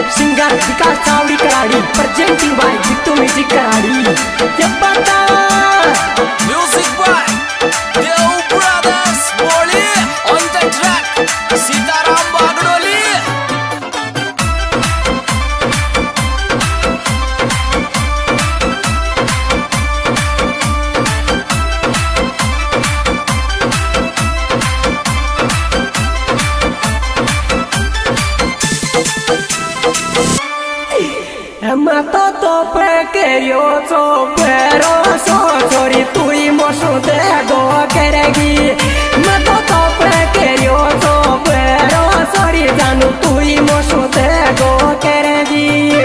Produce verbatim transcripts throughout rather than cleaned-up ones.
Singer Vikas Chawri Karadi, presenting by Jittu music Karadi. ये पता music by Dev brothers बोली on the track Sitaram Bagdoli. मैं तो तो पे के यो तो पेरो सो छोरी तू ही मोसो दे गो करेगी। मैं तो तो पे के यो तो पेरो छोरी जानू तू ही मोसो दे गो करेगी।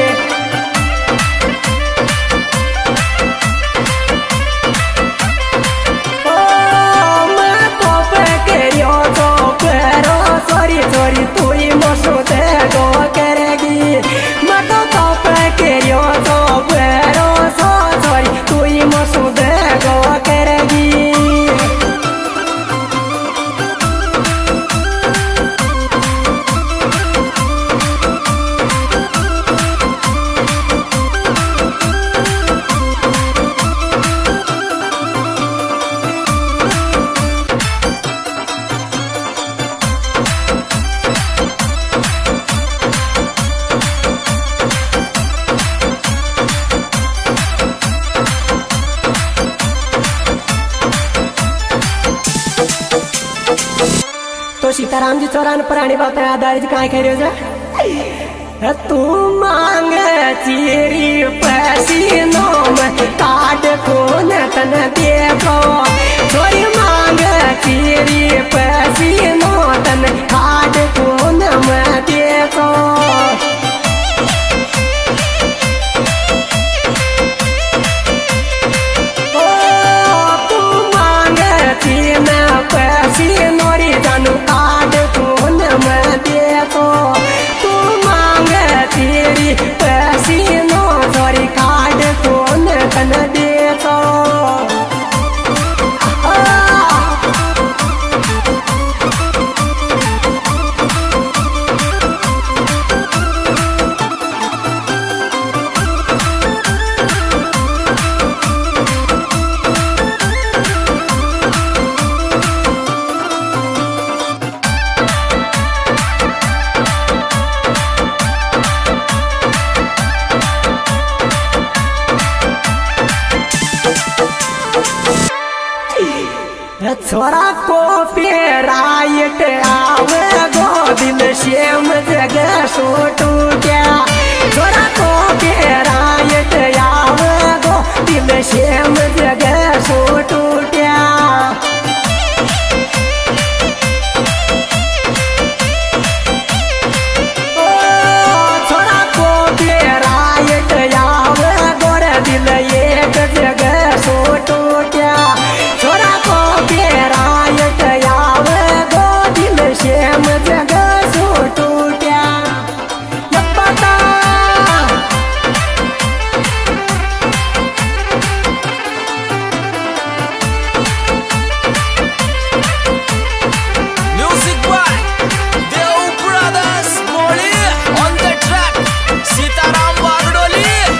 ओ मैं तो पे के यो तो पेरो छोरी छोरी तू ही मोसो दे गो करेगी। मैं तो तो पे के यो तो पेरो सो छोरी तू ही मोसो दे गो करेगी। तो सीताराम जी चौरान पुरानी बात है आधारित काय कह रहे हो? तू मांग चीरी पसीनो में काट खून तन देखो छोरी मांग चीरी पसीनो तन काट खून में देखो। ओ तू मांग चीन पसीनो री जानू काट खून में देखो। तू मांग तेरी पसीनो छोरी काट खून तन देखो। छोरा को पेराइट आवे गो दिल शेम जगह सोटू क्या। छोरा को पेराइट आवे गो दिल शेम जगह सोटू क्या। ओ छोरा को पेराइट आवे गो दिल एक जगह सोटू क्या। छोरा को पेराइट आवे गो दिल शेम जगह सो टूट्या। ये पता म्यूजिक बाय देव ब्रदर्स बोली on the track Sitaram Bagdoli.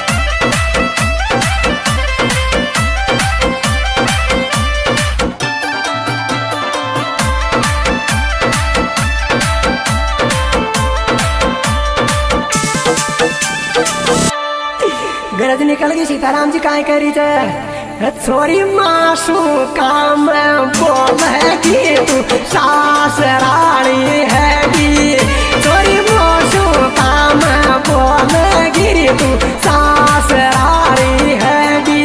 गरज निकल गई सीताराम जी काय करी थे? छोरी मासू काम बोलेगी तू सासराली हैगी। छोरी मासू काम बोलेगी तू सासराली हैगी।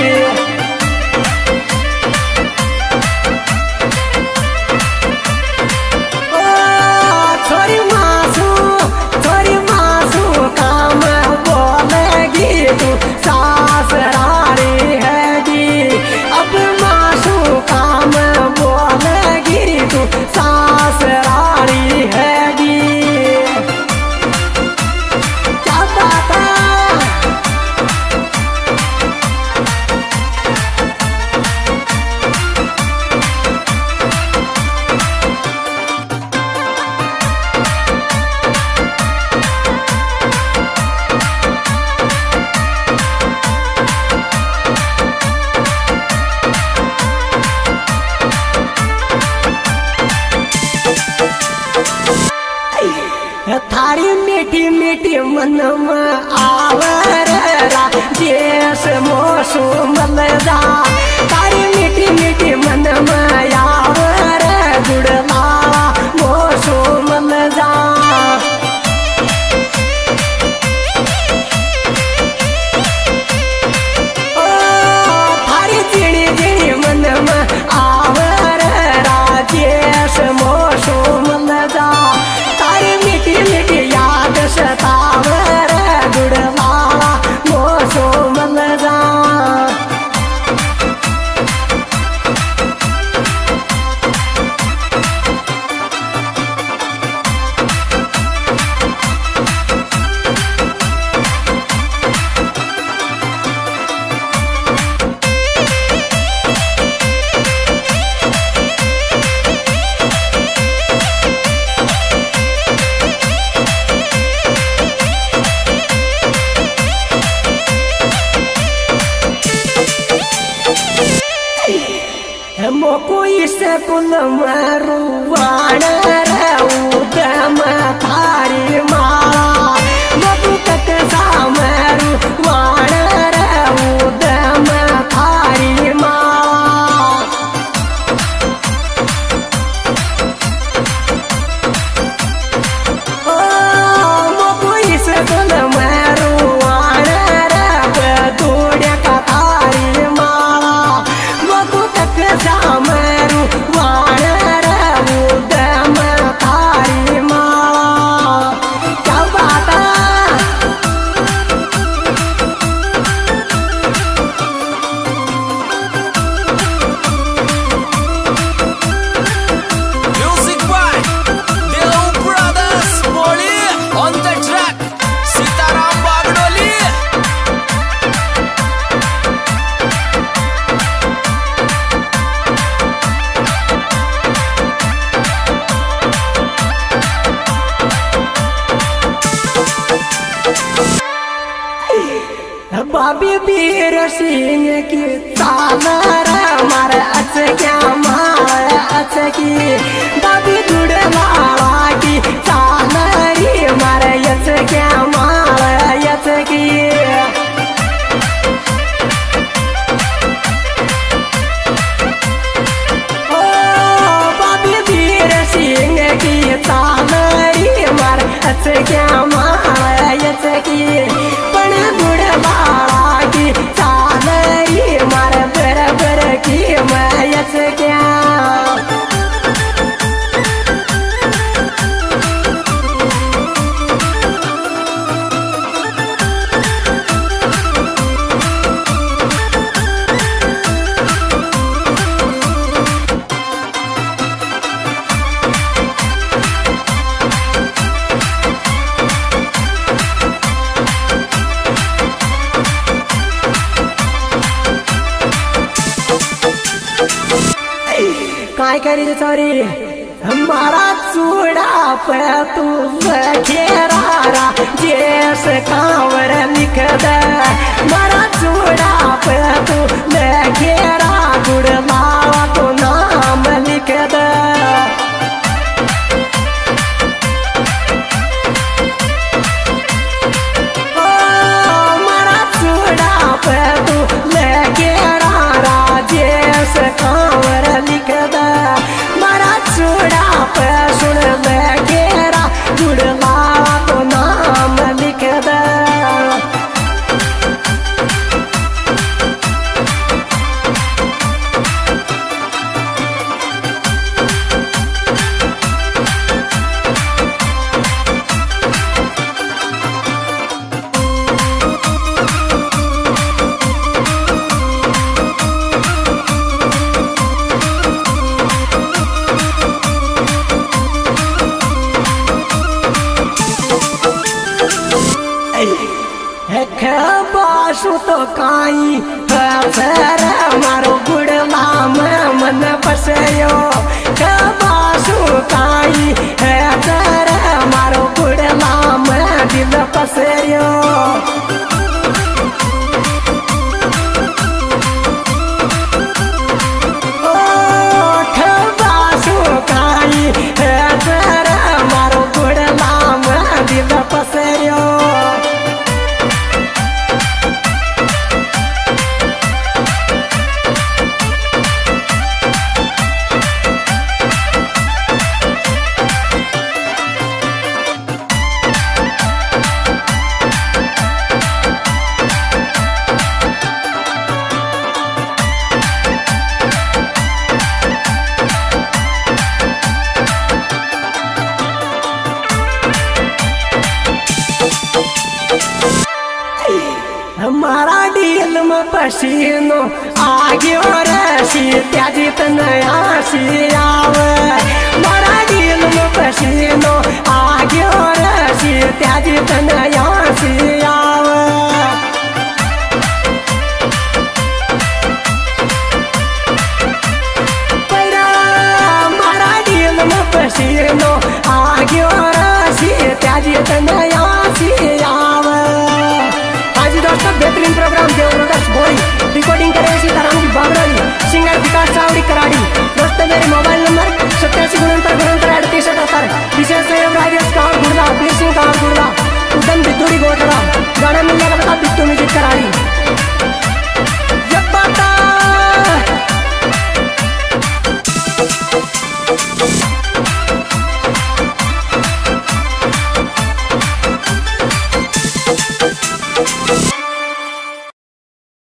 ओ छोरी मासू छोरी मासू काम बोलेगी तू सासराली हैगी। अब मासू काम बोलेगी तू सासराली हैगी। मीठी मीठी मन में आवर राजेश मौसम जा तारी मीठी मीठी मन में आवर गुड़ला मौसम जा ओ थारी चिड़ी चिड़ी मन में आवर राजेश मौसम जा तारी मीठी मीठी याद सतावर गुड़ला मौसम जा मोको इस कुल मरुवाण उदम थारी माला मधु तक सामरु वाण उदम थारी माला ओ मोको इस कुल मरुवाण बदूड़ का थारी माला मधु तक सामरु वाण उदम थारी माला क्या बात Music by Deo Brothers Moli on the track. Sitaram Bagdoli. बाबी वीर सिंह की तालर मारे अच क्या मार अच की बाबी दुड़ला की तालरी मारे यच क्या मार यच की ओ बाबी वीर सिंह की तालरी मारे अच क्या मार यच की पण दुड़ला की तालरी मारे बराबर की मैं यच क्या काय करी सॉरी हमारा चूड़ा पे तू खेरा जेस कांवर लिख दे मारा चूड़ा पे तू खेरा गुड़ला तो नाम लिख दे ओ मारा चूड़ा पे तू खेरा राजेश कांवर लिख दे मारा चूड़ा पे सुन ले घेरा गुड़ला तो नाम लिख दे बासु तो काई सर मारो गुड़ला में मन बसयो बासु काई सर मारो गुड़ला में दिल बसयो बासु काई सर मारो गुड़ला में दिल बस यो हमारा डील में पसीनो आगे और त्याजित नया सियाव हमारा डील में पसीनो आगे और त्याजित नया